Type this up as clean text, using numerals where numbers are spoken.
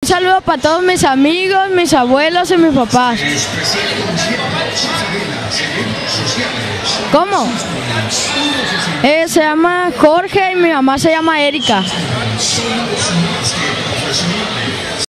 Un saludo para todos mis amigos, mis abuelos y mis papás. ¿Cómo? Se llama Jorge y mi mamá se llama Erika.